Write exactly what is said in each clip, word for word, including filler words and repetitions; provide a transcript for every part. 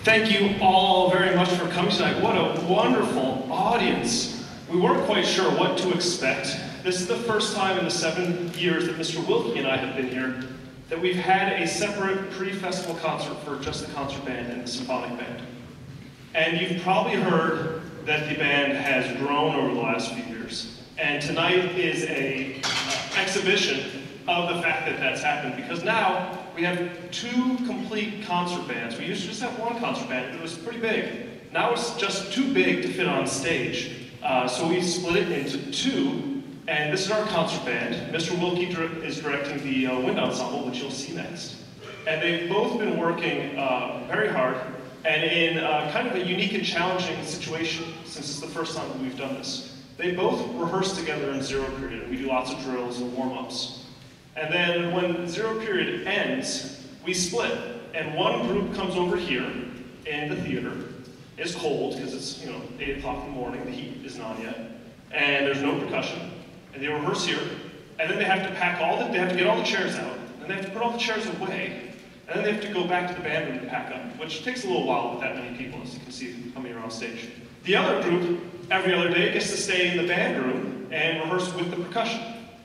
Thank you all very much for coming tonight. What a wonderful audience. We weren't quite sure what to expect. This is the first time in the seven years that Mister Wilkie and I have been here that we've had a separate pre-festival concert for just the concert band and the symphonic band. And you've probably heard that the band has grown over the last few years. And tonight is a uh, exhibition of the fact that that's happened, because now we have two complete concert bands. We used to just have one concert band, but it was pretty big. Now it's just too big to fit on stage. Uh, so we split it into two, and this is our concert band. Mister Wilkie is directing the uh, wind ensemble, which you'll see next. And they've both been working uh, very hard, and in uh, kind of a unique and challenging situation, since it's the first time that we've done this. They both rehearse together in zero period, and we do lots of drills and warm-ups. And then when zero period ends, we split. And one group comes over here in the theater. It's cold because it's, you know, eight o'clock in the morning, the heat isn't on yet. And there's no percussion. And they rehearse here. And then they have to pack all the, they have to get all the chairs out. And they have to put all the chairs away. And then they have to go back to the band room to pack up, which takes a little while with that many people, as you can see coming around stage. The other group, every other day, gets to stay in the band room and rehearse with the percussion.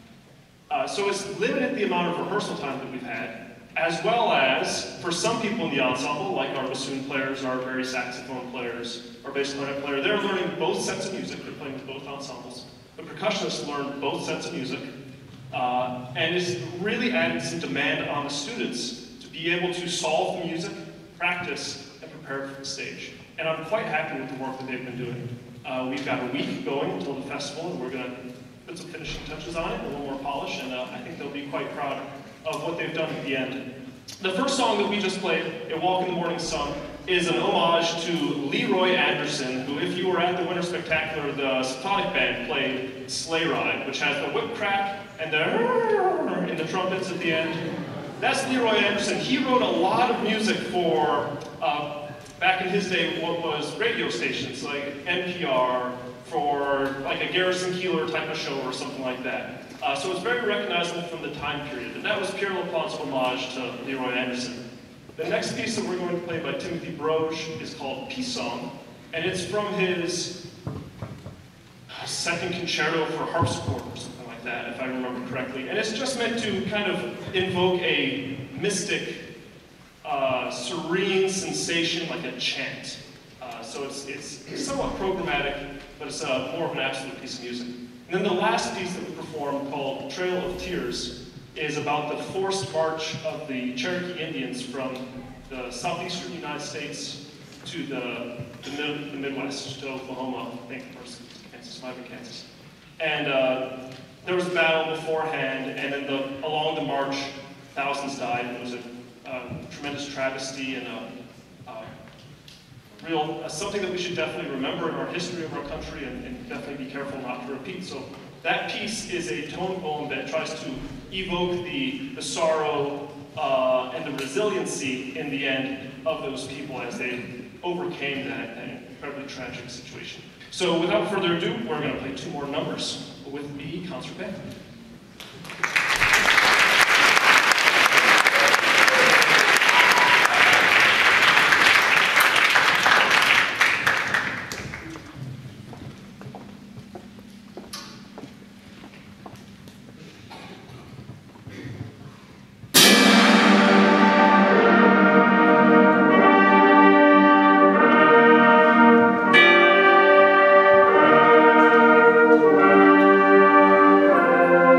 Uh, so it's limited the amount of rehearsal time that we've had, as well as, for some people in the ensemble, like our bassoon players, our very saxophone players, our bass clarinet player, they're learning both sets of music, they're playing with both ensembles. The percussionists learn both sets of music, uh, and it's really added some demand on the students to be able to solve the music, practice, and prepare for the stage. And I'm quite happy with the work that they've been doing. Uh, we've got a week going until the festival, and we're going to put some finishing touches on it, a little more polish, and uh, I think they'll be quite proud of what they've done at the end. The first song that we just played, A Walk in the Morning Sun, is an homage to Leroy Anderson, who, if you were at the Winter Spectacular, the symphonic band played Sleigh Ride, which has the whip crack and the in the trumpets at the end. That's Leroy Anderson. He wrote a lot of music for, uh, back in his day, what was radio stations like N P R, for like a Garrison Keillor type of show or something like that. Uh, so it's very recognizable from the time period. And that was Pierre LaPlante's homage to Leroy Anderson. The next piece that we're going to play by Timothy Broege is called Peace Song, and it's from his second concerto for harpsichord or something like that, if I remember correctly. And it's just meant to kind of invoke a mystic, uh, serene sensation like a chant. Uh, so it's, it's somewhat programmatic, but it's uh, more of an absolute piece of music. And then the last piece that we performed, called Trail of Tears, is about the forced march of the Cherokee Indians from the southeastern United States to the, the, mid, the Midwest, to Oklahoma, I think, or Kansas, might be Kansas. And uh, there was a battle beforehand, and then the, along the march, thousands died. It was a, a tremendous travesty and a real, uh, something that we should definitely remember in our history of our country, and, and definitely be careful not to repeat. So that piece is a tone poem that tries to evoke the, the sorrow uh, and the resiliency in the end of those people as they overcame that, that incredibly tragic situation. So without further ado, we're going to play two more numbers with the concert band. Thank you.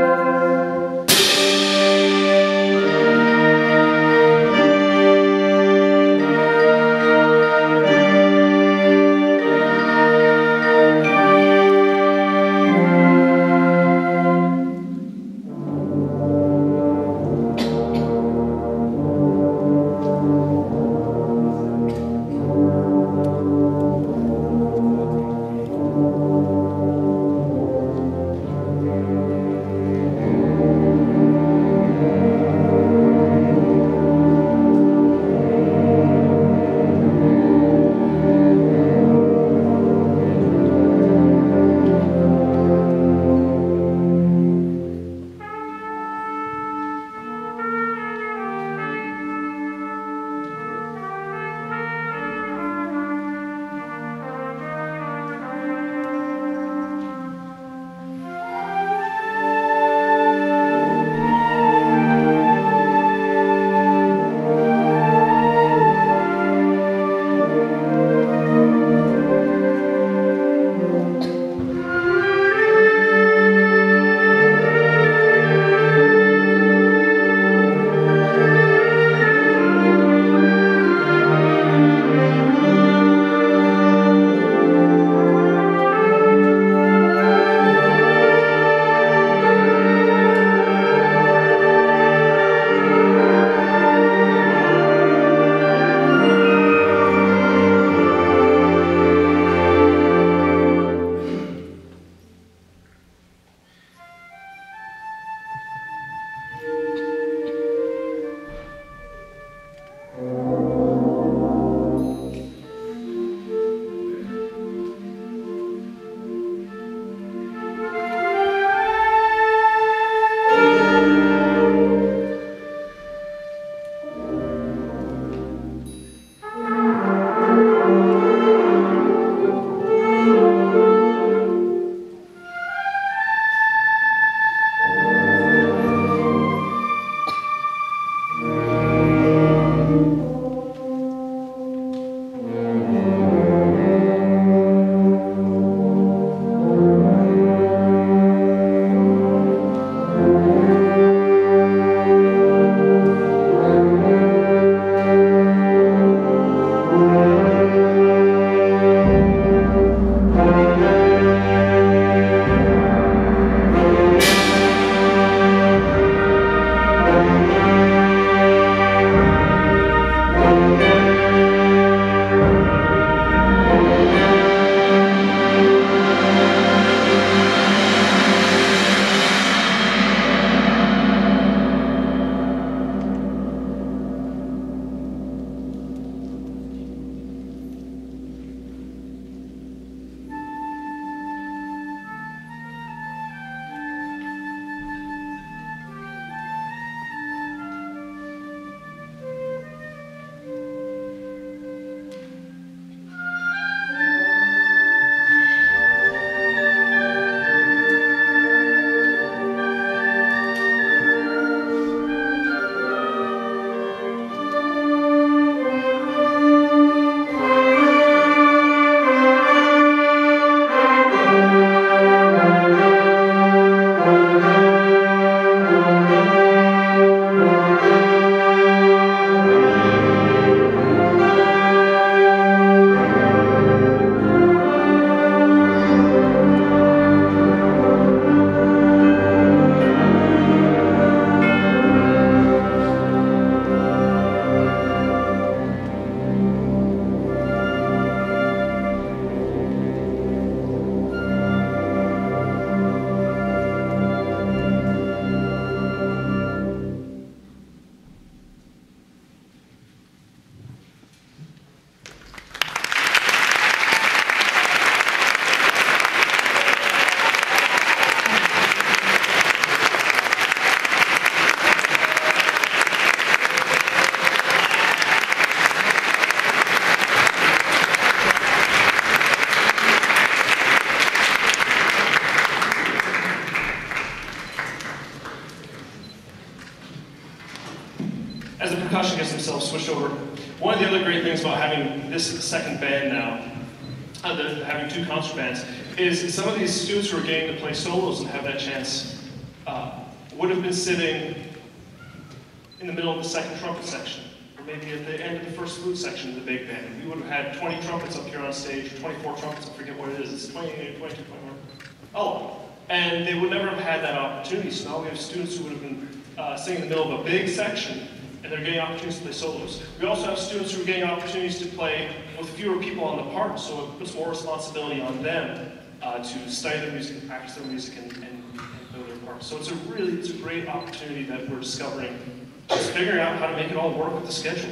switch over. One of the other great things about having this second band now, uh, the, having two concert bands, is some of these students who are getting to play solos and have that chance uh, would have been sitting in the middle of the second trumpet section, or maybe at the end of the first flute section of the big band. We would have had twenty trumpets up here on stage, or twenty-four trumpets, I forget what it is, it's twenty-eight, twenty-two, twenty-one. Oh, and they would never have had that opportunity, so now we have students who would have been uh, sitting in the middle of a big section, and they're getting opportunities to play solos. We also have students who are getting opportunities to play with fewer people on the part, so it puts more responsibility on them uh, to study their music, and practice their music, and, and, and play their parts. So it's a really, it's a great opportunity that we're discovering, just figuring out how to make it all work with the schedule.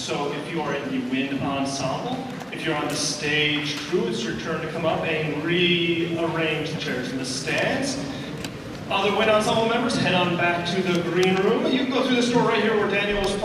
So if you are in the wind ensemble, if you're on the stage crew, it's your turn to come up and rearrange the chairs in the stands. Other wind ensemble members, head on back to the green room. You can go through this door right here where Daniel was